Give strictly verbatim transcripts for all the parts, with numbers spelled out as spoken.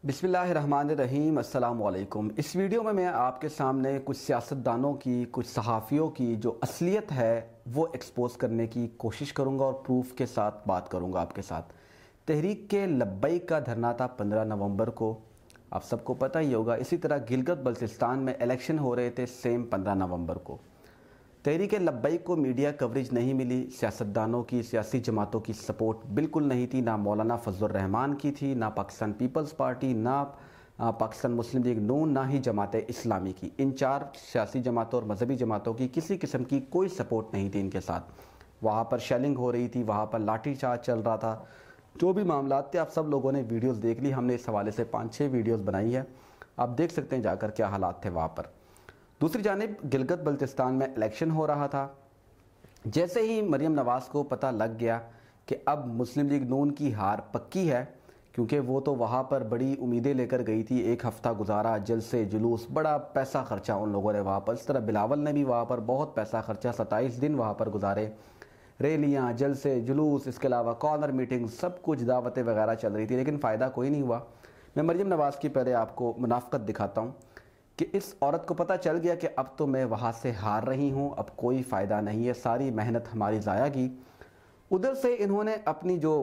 बिस्मिल्लाहिर्रहमानिर्रहीम, अस्सलाम वालेकुम। इस वीडियो में मैं आपके सामने कुछ सियासतदानों की, कुछ सहाफ़ियों की जो असलियत है वो एक्सपोज करने की कोशिश करूंगा और प्रूफ के साथ बात करूंगा आपके साथ। तहरीक के लब्बैक का धरना था पंद्रह नवंबर को, आप सबको पता ही होगा। इसी तरह गिलगित बल्तिस्तान में इलेक्शन हो रहे थे सेम पंद्रह नवंबर को। तहरीक लब्बैक को मीडिया कवरेज नहीं मिली, सियासतदानों की, सियासी जमातों की सपोर्ट बिल्कुल नहीं थी। ना मौलाना फजल रहमान की थी, ना पाकिस्तान पीपल्स पार्टी, ना पाकिस्तान मुस्लिम लीग नून, ना ही जमात इस्लामी की। इन चार सियासी जमातों और मजहबी जमातों की किसी किस्म की कोई सपोर्ट नहीं थी इनके साथ। वहाँ पर शेलिंग हो रही थी, वहाँ पर लाठी चार्ज चल रहा था, जो भी मामला थे आप सब लोगों ने वीडियोज़ देख ली। हमने इस हवाले से पाँच छः वीडियोज़ बनाई है, आप देख सकते हैं जाकर क्या हालात थे वहाँ पर। दूसरी जानिब गिलगित बल्तिस्तान में इलेक्शन हो रहा था। जैसे ही मरियम नवाज़ को पता लग गया कि अब मुस्लिम लीग नून की हार पक्की है, क्योंकि वो तो वहाँ पर बड़ी उम्मीदें लेकर गई थी, एक हफ़्ता गुजारा, जलसे जुलूस, बड़ा पैसा खर्चा उन लोगों ने वहाँ पर। इस तरह बिलावल ने भी वहाँ पर बहुत पैसा खर्चा, सत्ताईस दिन वहाँ पर गुजारे, रैलियाँ, जलसे जुलूस, इसके अलावा कॉर्नर मीटिंग, सब कुछ दावतें वगैरह चल रही थी, लेकिन फ़ायदा कोई नहीं हुआ। मैं मरियम नवाज़ की पहले आपको मुनाफ़क़त दिखाता हूँ कि इस औरत को पता चल गया कि अब तो मैं वहाँ से हार रही हूँ, अब कोई फ़ायदा नहीं है, सारी मेहनत हमारी ज़ाया की। उधर से इन्होंने अपनी जो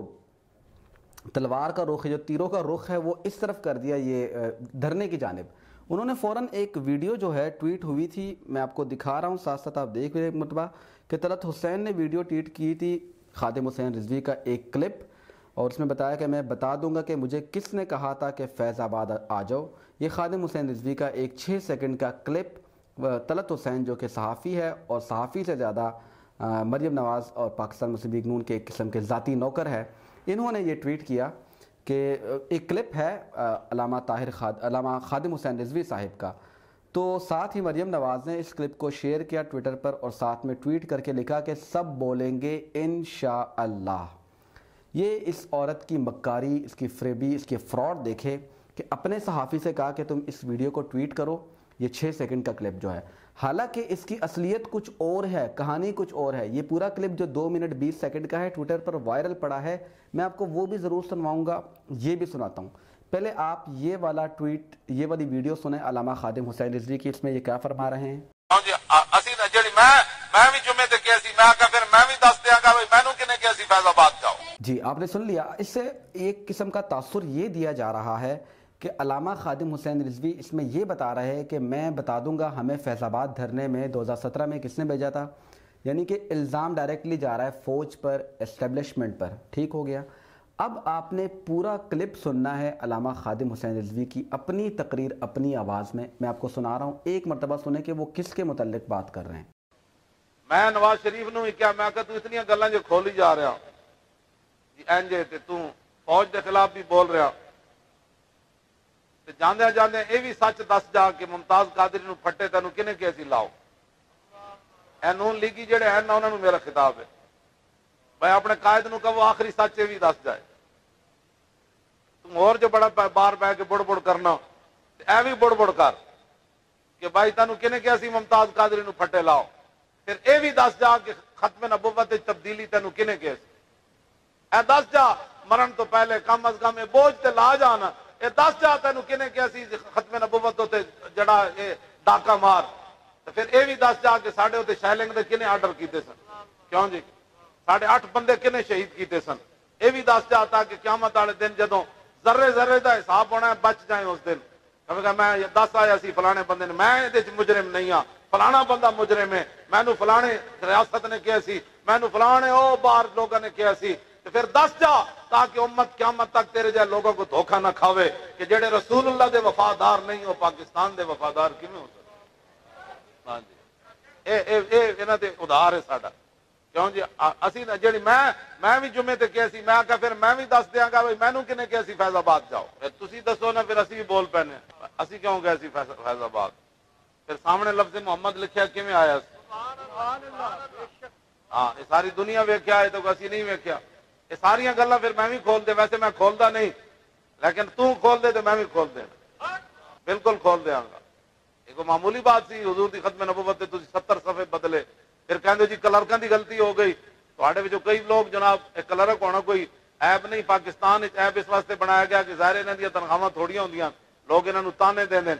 तलवार का रुख है, जो तीरों का रुख है, वो इस तरफ कर दिया, ये धरने की जानिब। उन्होंने फ़ौरन एक वीडियो जो है ट्वीट हुई थी, मैं आपको दिखा रहा हूँ, साथ साथ आप देख रहे हैं मरतबा कि तलत हुसैन ने वीडियो ट्वीट की थी खादिम हुसैन रिजवी का एक क्लिप, और उसमें बताया कि मैं बता दूंगा कि मुझे किसने कहा था कि फैज़ाबाद आ जाओ। ये खादिम हुसैन रिजवी का एक छः सेकंड का क्लिप। तलत हुसैन जो कि सहाफ़ी है और सहाफ़ी से ज़्यादा मरियम नवाज़ और पाकिस्तान मुस्लिम लीग नून के एक किस्म के ज़ाती नौकर है, इन्होंने ये ट्वीट किया कि एक क्लिप है अलामा ताहिर खाद अलामा खादिम हुसैन रिजवी साहिब का। तो साथ ही मरियम नवाज़ ने इस क्लिप को शेयर किया ट्विटर पर और साथ में ट्वीट करके लिखा कि सब बोलेंगे इंशाअल्लाह। ये इस औरत की मक्कारी, इसकी फ्रेबी, इसके फ्रॉड देखे कि अपने सहाफ़ी से कहा कि तुम इस वीडियो को ट्वीट करो, ये छः सेकंड का क्लिप जो है। हालांकि इसकी असलियत कुछ और है, कहानी कुछ और है। ये पूरा क्लिप जो दो मिनट बीस सेकंड का है, ट्विटर पर वायरल पड़ा है, मैं आपको वो भी ज़रूर सुनवाऊँगा, ये भी सुनाता हूँ। पहले आप ये वाला ट्वीट, ये वाली वीडियो सुने अलामा खादिम हुसैन रिजवी की। इसमें ये क्या फरमा रहे हैं? जी, आपने सुन लिया। इससे एक किस्म का तासुर ये दिया जा रहा है कि अलामा खादिम हुसैन रिजवी इसमें ये बता रहे हैं कि मैं बता दूंगा हमें फैज़ाबाद धरने में दो हज़ार सत्रह में किसने भेजा था, यानी कि इल्ज़ाम डायरेक्टली जा रहा है फ़ौज पर, एस्टेब्लिशमेंट पर। ठीक हो गया। अब आपने पूरा क्लिप सुनना है अलामा खादिम हुसैन रिजवी की अपनी तकरीर, अपनी आवाज़ में। मैं आपको सुना रहा हूँ, एक मरतबा सुने कि वो किसके मुतल्लिक बात कर रहे हैं। मैं नवाज शरीफ नूं क्या मैं तू इतनी गल्लां जो खोली जा रहा इंजे ते तू फौज के खिलाफ भी बोल रहा, जांदे जांदे ये भी सच दस जा के मुमताज कादरी नूं फट्टे तेनू किने कैसी लाओ। ए नून लीगी जेड़े हैं ना उन्होंने मेरा खिताब है, भाई अपने कायद नूं कहो आखिरी सच भी दस जाए। तुम और जो बड़ा बार बह के बुड़ बुड़ करना, ए भी बुड़ बुड़ कर कि भाई तेनू किने कैसी मुमताज कादरी नूं फट्टे लाओ। फिर ये भी दस जा के खत्म नबुव्वत तब्दीली तेनू किने कैसी, ए दस जा मरण तो पहले कम अज कम बोझ ते ला जाना, ये दस जा तेनू किने कैसी खत्म नबुव्वत ते जड़ा ये डाका मार। तो फिर ये भी दस जा के साढ़े उत्ते शैलिंग दे किने आर्डर कीते सन, क्यों जी साढ़े अठ बंदे किने शहीद कीते सन। ये भी दस जा ताकि क़यामत वाले दिन जदों जर्रे जर्रे का हिसाब होना बच जाए उस दिन। मैं दस आया सी फलाने बंदे ने, मैं ये मुजरिम नहीं हाँ, फलाना बंदा मुजरिम है, मैनू फलाने रियासत ने किया सी, मैनू फलाने ओ बाहर लोगों ने किया सी। तो फिर दस जा ताकि उम्मत क़यामत तक तेरे जैसे लोगों को धोखा ना खावे कि जेड़े रसूलुल्लाह दे वफादार नहीं हो पाकिस्तान दे वफादार किवें हो सकदे। हां जी, ए ए ए इन्हां ते उधार है साडा, क्यों जी असी ना जेड़ी मैं मैं भी जुमे ते किया सी, मैं आखा फिर मैं भी दस दियांगा भाई मैनू किने किया सी फैज़ाबाद जाओ। फिर तुसी दसो ना, फिर असी भी बोल पैने असी क्यों गए सी फैज़ाबाद। फिर सामने लफ्ज़ मोहम्मद लिखा किवें आया, हाँ ये सारी दुनिया वेख्या है तो असी नहीं वेख्या। ये सारिया गल्लां फिर मैं भी खोल दे, वैसे मैं खोलदा नहीं, लेकिन तू खोल दे तो मैं भी खोल दे, बिल्कुल खोल देंगा। एक मामूली बात सी, हुजूर दी खत्म नबुव्वत तुसी सत्तर सफ़े बदले, फिर कहंदे जी क्लर्कां दी गलती हो गई। तुहाडे विचों कई लोग जनाब क्लर्क होना कोई ایب نہیں پاکستان ایب اس واسطے بنایا گیا کہ ظاہر انہاں دی تنخواہاں تھوڑیاں ہوندیاں لوگ انہاں نوں تانے دیندے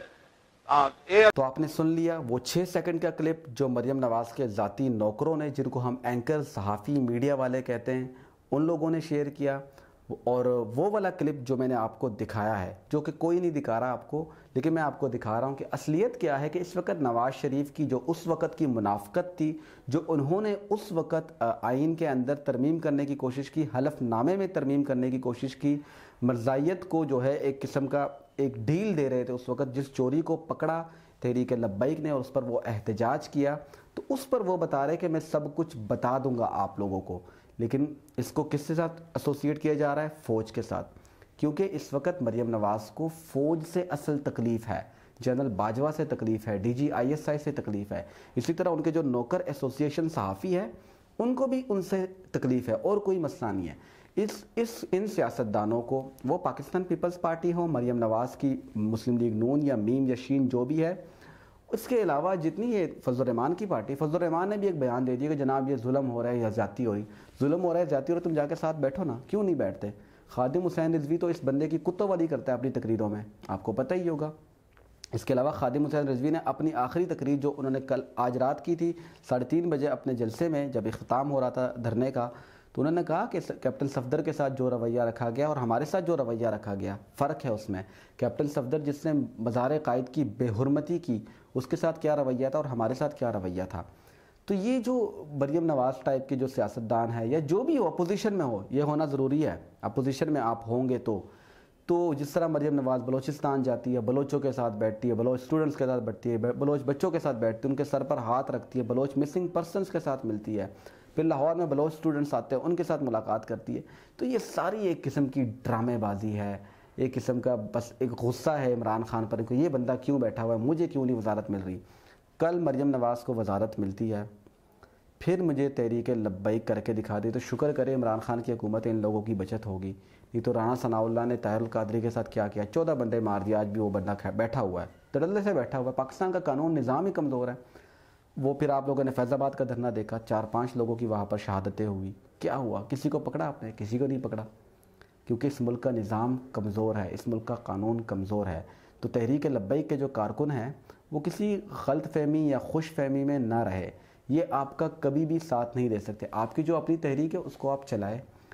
ہیں۔ تو آپ نے سن لیا وہ چھ سیکنڈ کا کلپ جو مریم نواز کے ذاتی نوکروں نے، جن کو ہم اینکر، صحافی، میڈیا والے کہتے ہیں، ان لوگوں نے شیئر کیا، اور وہ والا کلپ جو میں نے آپ کو دکھایا ہے، جو کہ کوئی نہیں دکھا رہا آپ کو، لیکن میں آپ کو دکھا رہا ہوں کہ اصلیت کیا ہے کہ اس وقت نواز شریف کی جو اس وقت کی منافقت تھی، جو انہوں نے اس وقت آئین کے اندر ترمیم کرنے کی کوشش کی، حلف نامے میں ترمیم کرنے کی کوشش کی، مرزائیت کو جو ہے ایک قسم کا ایک ڈیل دے رہے تھے اس وقت، جس چوری کو پکڑا تحریک لبیک نے اور اس پر وہ احتجاج کیا، تو اس پر وہ بتا رہے کہ میں سب کچھ بتا دوں گا آپ لوگوں کو، لیکن اس کو کس کے ساتھ ایسوسیٹ کیا جا رہا ہے؟ فوج کے ساتھ، کیونکہ اس وقت مریم نواز کو فوج سے اصل تکلیف ہے، جنرل باجوہ سے تکلیف ہے، D G I S I سے تکلیف ہے، اسی طرح ان کے جو نوکر ایسوسیشن صحافی ہے ان کو بھی ان سے تکلیف ہے، اور کوئی مسئلہ نہیں ہے۔ اس اس ان سیاستدانوں کو، وہ پاکستان پیپلز پارٹی ہو، مریم نواز کی مسلم لیگ نون یا میم یا شین جو بھی ہے، اس کے علاوہ جتنی یہ فضل الرحمان کی پارٹی، فضل الرحمان نے بھی ایک بیان دے دیا کہ جناب یہ ظلم ہو رہا ہے یا زیادتی ہو رہی ظلم ہو رہا ہے زیادتی ہو رہا ہے، تم جا کے ساتھ بیٹھو نا، کیوں نہیں بیٹھتے؟ خادم حسین رضوی تو اس بندے کی کتوں والی کرتا ہے اپنی تقریروں میں، آپ کو پتہ ہی ہوگا۔ اس کے علاوہ خادم حسین رضوی نے اپنی آخری تقریر جو انہوں نے کل آج رات کی تھی ساڑھے تین بجے اپنے جلسے میں، جب اختتام ہو رہا تھا دھرنے کا، تو انہوں نے کہا کہ کیپٹن صفدر کے ساتھ جو رویہ رکھا گیا اور ہمارے ساتھ جو رویہ رکھا گیا، فرق ہے اس میں۔ کیپٹن صفدر جس نے مزار قائد کی بے حرمتی کی، اس کے ساتھ کیا رویہ تھا اور ہمارے ساتھ کیا رویہ تھا۔ تو یہ جو مریم نواز ٹائپ کے جو سیاستدان ہے یا جو بھی ہو، اپوزیشن میں ہو، یہ ہونا ضروری ہے، اپوزیشن میں آپ ہوں گے تو تو جس طرح مریم نواز بلوچستان جاتی ہے، بلوچوں کے ساتھ بیٹھتی ہے، بلوچ اسٹوڈنٹس کے ساتھ بیٹھتی ہے، بلوچ بچوں کے ساتھ بیٹھتی ہے، ان کے سر پر ہاتھ رکھتی ہے، بلوچ مسنگ پرسنس کے ساتھ ملتی ہے، پھر لاہور میں بلوچ اسٹوڈنٹس آتے ہیں ان کے ساتھ ملاقات کرتی ہے، تو یہ ساری ایک قسم کی ڈرامے بازی ہے، ایک قسم کا بس ایک غصہ ہے عمران خان پر کہ یہ بندہ کیوں بیٹھا ہوا ہے، مجھے کیوں نہیں وزارت مل رہی۔ کل مریم نواز کو وزارت ملتی ہے، پھر مجھے تحریک لبیک کر کے دکھا دی، تو شکر کرے عمران خان کی حکومت ان لوگوں کی بچت ہوگی، نہیں تو رانا ثناء اللہ نے طاہر القادری کے ساتھ کیا کیا، چودہ بندے مار دیا، آج بھی وہ بندہ بیٹھا ہوا ہے، تڑلے سے بیٹھا ہوا ہے، پاکستان کا قانون نظام ہی کمزور ہے۔ وہ پھر آپ لوگوں نے فیض آباد کا دھرنا دیکھا، چار پانچ لوگوں کی وہاں پر شہادتیں ہوئی، کیا ہوا؟ کسی کو پکڑا آپ نے؟ کسی کو نہیں پکڑا، کیونکہ اس ملک کا نظام کمزور ہے، اس ملک کا قانون کمزور ہے۔ تو تحریک لبیک کے جو کارکن ہیں وہ کسی غلط فہمی یا خوش فہمی میں نہ رہے، یہ آپ کا کبھی بھی ساتھ نہیں دے سکتے۔ آپ کی جو اپنی تحریک ہے اس کو آپ چلائیں،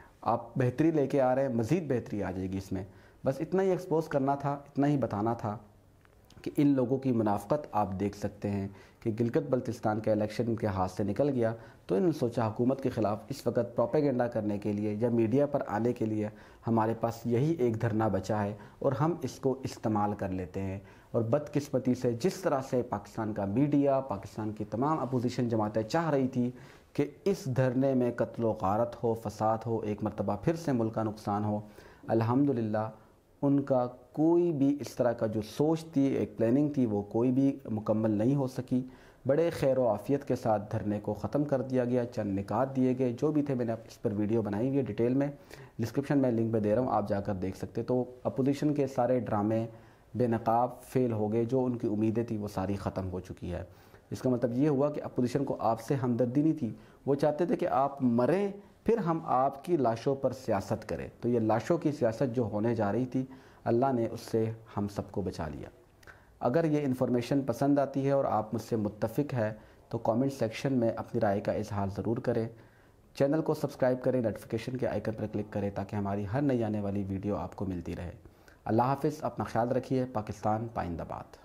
آپ بہتری لے کے آ رہے ہیں، مزید بہتری آ جائے گی اس میں، بس اتنا ہی ایکسپوز کرنا تھا، اتنا ہی بتانا تھا کہ ان لوگوں کی منافقت آپ دیکھ سکتے ہیں کہ گلگت بلتستان کا الیکشن ان کے ہاتھ سے نکل گیا تو انہوں نے سوچا حکومت کے خلاف اس وقت پروپیگنڈا کرنے کے لیے یا میڈیا پر آنے کے لیے ہمارے پاس یہی ایک دھرنا بچا ہے اور ہم اس کو استعمال کر لیتے ہیں۔ اور بدقسمتی سے جس طرح سے پاکستان کا میڈیا، پاکستان کی تمام اپوزیشن جماعتیں چاہ رہی تھی کہ اس دھرنے میں قتل و غارت ہو، فساد ہو، ایک مرتبہ پھر سے ملک کا نقصان ہو، الحمدللہ ان کا کوئی بھی اس طرح کا جو سوچ تھی، ایک پلاننگ تھی، وہ کوئی بھی مکمل نہیں ہو سکی۔ بڑے خیر و عافیت کے ساتھ دھرنے کو ختم کر دیا گیا، چند نکات دیے گئے جو بھی تھے، میں نے اس پر ویڈیو بنائی ہوئی ہے ڈیٹیل میں، ڈسکرپشن میں لنک پہ دے رہا ہوں، آپ جا کر دیکھ سکتے۔ تو اپوزیشن کے سارے ڈرامے بے نقاب فیل ہو گئے، جو ان کی امیدیں تھیں وہ ساری ختم ہو چکی ہے۔ اس کا مطلب یہ ہوا کہ اپوزیشن کو آپ سے ہمدردی نہیں تھی، وہ چاہتے تھے کہ آپ مریں پھر ہم آپ کی لاشوں پر سیاست کریں۔ تو یہ لاشوں کی سیاست جو ہونے جا رہی تھی، اللہ نے اس سے ہم سب کو بچا لیا۔ اگر یہ انفارمیشن پسند آتی ہے اور آپ مجھ سے متفق ہے تو کامنٹ سیکشن میں اپنی رائے کا اظہار ضرور کریں، چینل کو سبسکرائب کریں، نوٹیفیکیشن کے آئیکن پر کلک کریں تاکہ ہماری ہر نئی آنے والی ویڈیو آپ کو ملتی رہے۔ اللہ حافظ، اپنا خیال رکھیے، پاکستان پائندہ باد۔